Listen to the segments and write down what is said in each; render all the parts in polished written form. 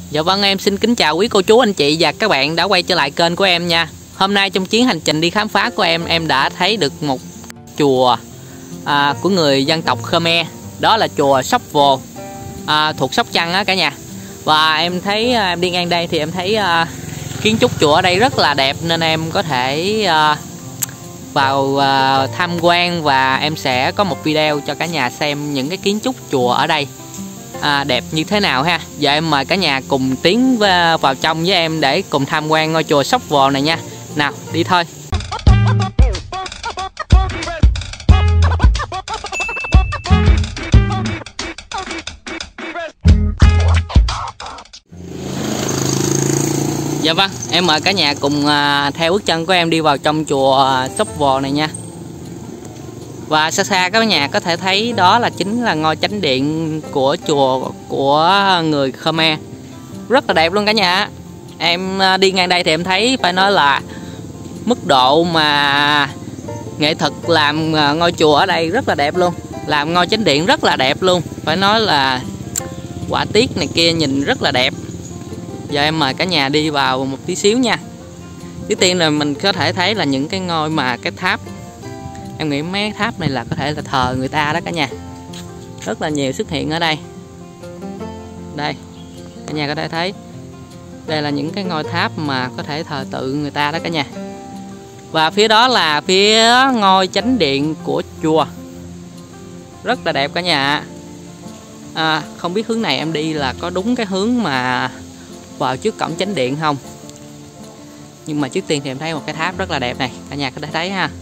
Dạ vâng, em xin kính chào quý cô chú anh chị và các bạn đã quay trở lại kênh của em nha. Hôm nay trong chuyến hành trình đi khám phá của em đã thấy được một chùa của người dân tộc Khmer. Đó là chùa Sóc Vồ thuộc Sóc Trăng á cả nhà. Và em thấy em đi ngang đây thì em thấy kiến trúc chùa ở đây rất là đẹp, nên em có thể vào tham quan, và em sẽ có một video cho cả nhà xem những cái kiến trúc chùa ở đây đẹp như thế nào ha. Giờ em mời cả nhà cùng tiến vào trong với em để cùng tham quan ngôi chùa Sóc Vồ này nha. Nào, đi thôi. Dạ vâng, em mời cả nhà cùng theo bước chân của em đi vào trong chùa Sóc Vồ này nha. Và xa xa các nhà có thể thấy đó chính là ngôi chánh điện của chùa của người Khmer. Rất là đẹp luôn cả nhà. Em đi ngang đây thì em thấy phải nói là mức độ mà nghệ thuật làm ngôi chùa ở đây rất là đẹp luôn. Làm ngôi chánh điện rất là đẹp luôn. Phải nói là họa tiết này kia nhìn rất là đẹp. Giờ em mời cả nhà đi vào một tí xíu nha. Trước tiên là mình có thể thấy là những cái ngôi mà cái tháp. Em nghĩ mấy tháp này là có thể là thờ người ta đó cả nhà. Rất là nhiều xuất hiện ở đây. Đây, cả nhà có thể thấy. Đây là những cái ngôi tháp mà có thể thờ tự người ta đó cả nhà. Và phía đó là phía ngôi chánh điện của chùa. Rất là đẹp cả nhà. Không biết hướng này em đi là có đúng cái hướng mà vào trước cổng chánh điện không. Nhưng mà trước tiên thì em thấy một cái tháp rất là đẹp này. Cả nhà có thể thấy ha.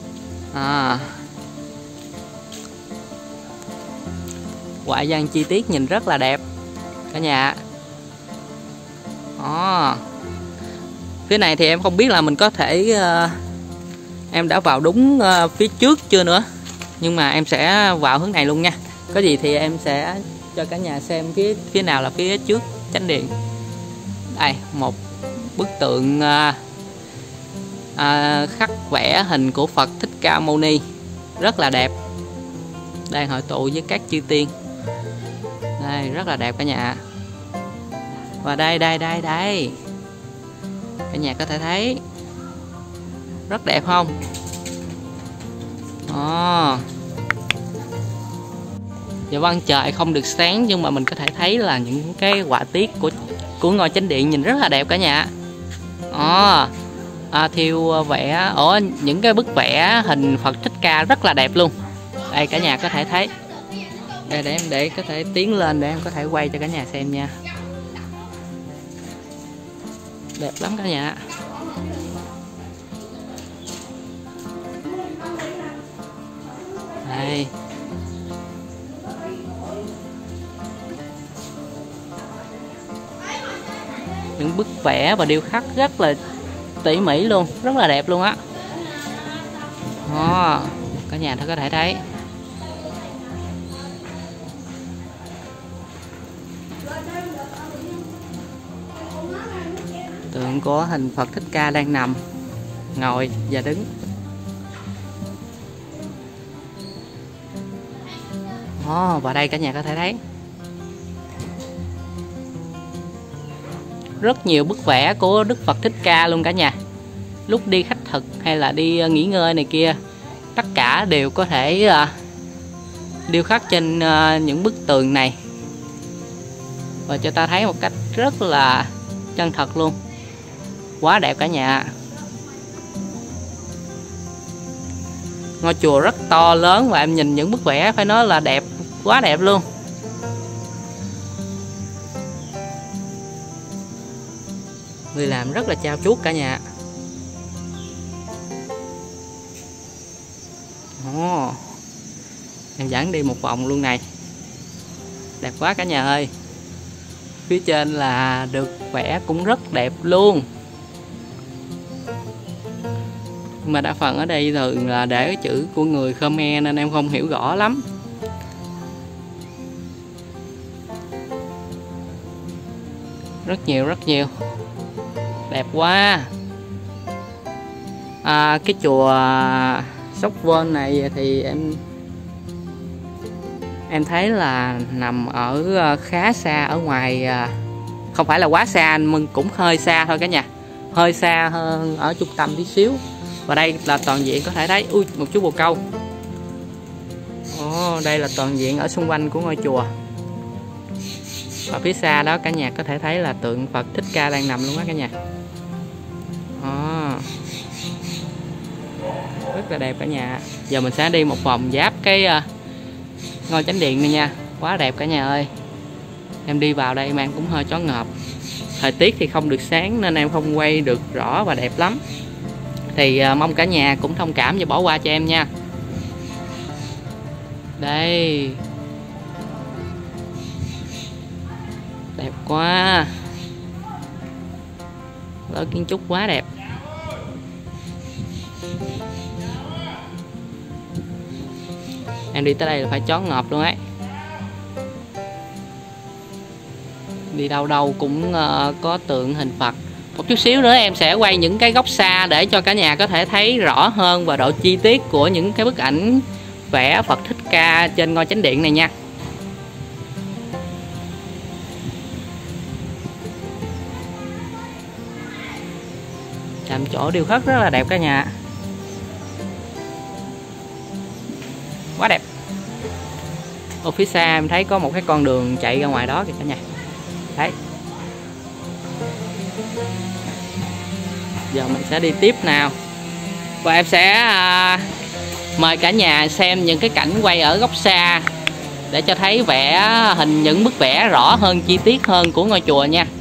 Ngoại gian chi tiết nhìn rất là đẹp cả nhà. Phía này thì em không biết là mình có thể em đã vào đúng phía trước chưa nữa. Nhưng mà em sẽ vào hướng này luôn nha. Có gì thì em sẽ cho cả nhà xem phía nào là phía trước chánh điện. Đây, một bức tượng khắc vẽ hình của Phật Thích Ca Mâu Ni. Rất là đẹp. Đang hội tụ với các chư tiên. Đây, rất là đẹp cả nhà. Và đây. Cả nhà có thể thấy. Rất đẹp không? Dạ vâng, trời không được sáng nhưng mà mình có thể thấy là những cái họa tiết của ngôi chánh điện nhìn rất là đẹp cả nhà. Thiêu vẽ ở những cái bức vẽ hình Phật Thích Ca rất là đẹp luôn. Đây cả nhà có thể thấy. Đây để có thể tiến lên để em có thể quay cho cả nhà xem nha. Đẹp lắm cả nhà. Đây. Những bức vẽ và điêu khắc rất là tỉ mỉ luôn, rất là đẹp luôn á. Cả nhà có thể thấy. Tượng có hình Phật Thích Ca đang nằm, ngồi và đứng. Và đây cả nhà có thể thấy rất nhiều bức vẽ của Đức Phật Thích Ca luôn cả nhà. Lúc đi khách thực hay là đi nghỉ ngơi này kia, tất cả đều có thể điêu khắc trên những bức tường này. Và cho ta thấy một cách rất là chân thật luôn. Quá đẹp cả nhà. Ngôi chùa rất to lớn và em nhìn những bức vẽ phải nói là đẹp, quá đẹp luôn. Người làm rất là trau chuốt cả nhà. Em dẫn đi một vòng luôn này. Đẹp quá cả nhà ơi. Phía trên là được vẽ cũng rất đẹp luôn. Nhưng mà đa phần ở đây thường là để cái chữ của người Khmer nên em không hiểu rõ lắm. Rất nhiều. Đẹp quá. Cái chùa Sóc Vồ này thì em thấy là nằm ở khá xa ở ngoài không phải là quá xa nhưng cũng hơi xa thôi cả nhà, hơi xa hơn ở trung tâm tí xíu. Và đây là toàn diện có thể thấy một chú bồ câu. Đây là toàn diện ở xung quanh của ngôi chùa. Và phía xa đó cả nhà có thể thấy là tượng Phật Thích Ca đang nằm luôn á cả nhà. Rất là đẹp cả nhà. Giờ mình sẽ đi một vòng giáp cái ngôi chánh điện này nha. Quá đẹp cả nhà ơi. Em đi vào đây em cũng hơi choáng ngợp. Thời tiết thì không được sáng nên em không quay được rõ và đẹp lắm. Thì mong cả nhà cũng thông cảm và bỏ qua cho em nha. Đây. Đẹp quá. Lối kiến trúc quá đẹp. Em đi tới đây là phải choáng ngợp luôn ấy. Đi đâu đâu cũng có tượng hình Phật. Một chút xíu nữa em sẽ quay những cái góc xa để cho cả nhà có thể thấy rõ hơn và độ chi tiết của những cái bức ảnh vẽ Phật Thích Ca trên ngôi chánh điện này nha. Làm chỗ điêu khắc rất là đẹp cả nhà. Quá đẹp. Ở phía xa em thấy có một cái con đường chạy ra ngoài đó kìa cả nhà. Đấy. Giờ mình sẽ đi tiếp nào. Và em sẽ mời cả nhà xem những cái cảnh quay ở góc xa để cho thấy vẽ hình những bức vẽ rõ hơn, chi tiết hơn của ngôi chùa nha.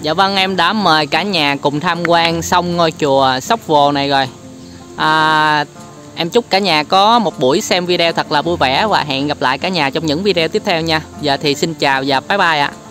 Dạ vâng, em đã mời cả nhà cùng tham quan xong ngôi chùa Sóc Vồ này rồi. Em chúc cả nhà có một buổi xem video thật là vui vẻ và hẹn gặp lại cả nhà trong những video tiếp theo nha. Giờ thì xin chào và bye bye ạ.